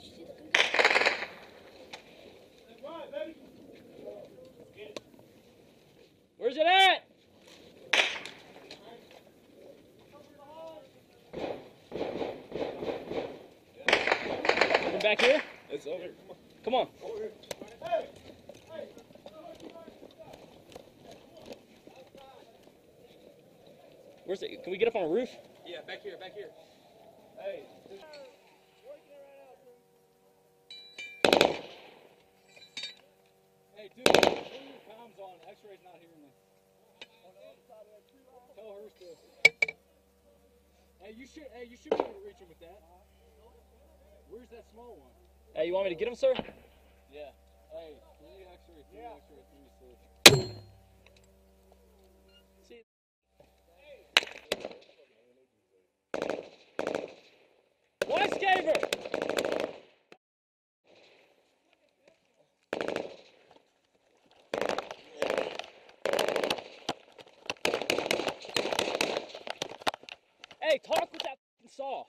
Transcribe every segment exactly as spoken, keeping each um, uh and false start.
Where's it at? Come back here. It's over. Come on. Where's it? Can we get up on a roof? Yeah, back here, back here. Hey. Hey, dude, turn your comms on. X-ray's not hearing me. Tell her to. Hey, you should. Hey, you should be able to reach him with that. Where's that small one? Hey, you want me to get him, sir? Yeah. Hey, three X-ray, three Yeah. X-ray, three switch. See. Watch Gaver! Hey, talk with that f***ing saw.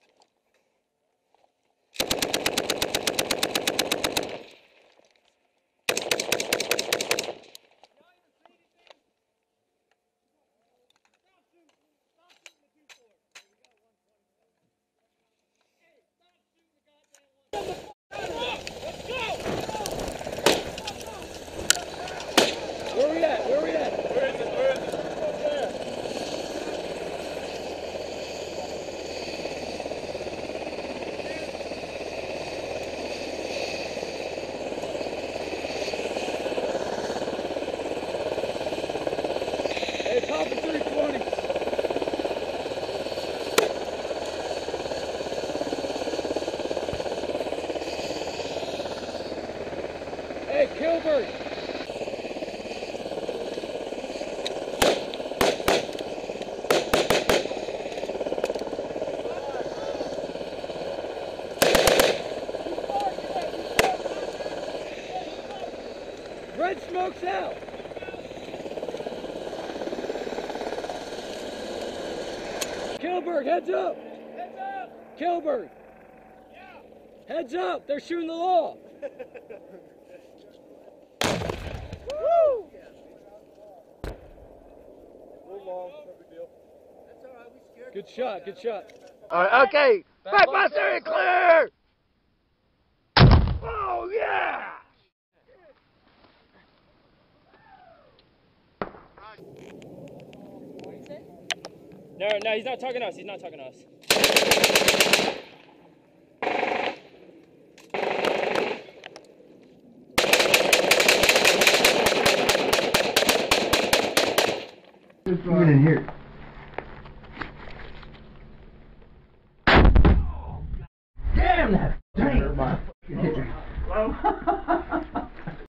Where we at? Where we at? Where is it? Where is it? Hey, top of three twenty. Hey, Kilbert. Red smoke's out. Kilberg, heads up. Heads up! Kilberg. Yeah! Heads up. They're shooting the law. Woo! Move along, no big deal. That's all right, we scared. Good shot. Good shot. All right, okay. Backbuster and clear. Oh yeah! No, no, he's not talking to us. He's not talking to us. Even in here. Damn that!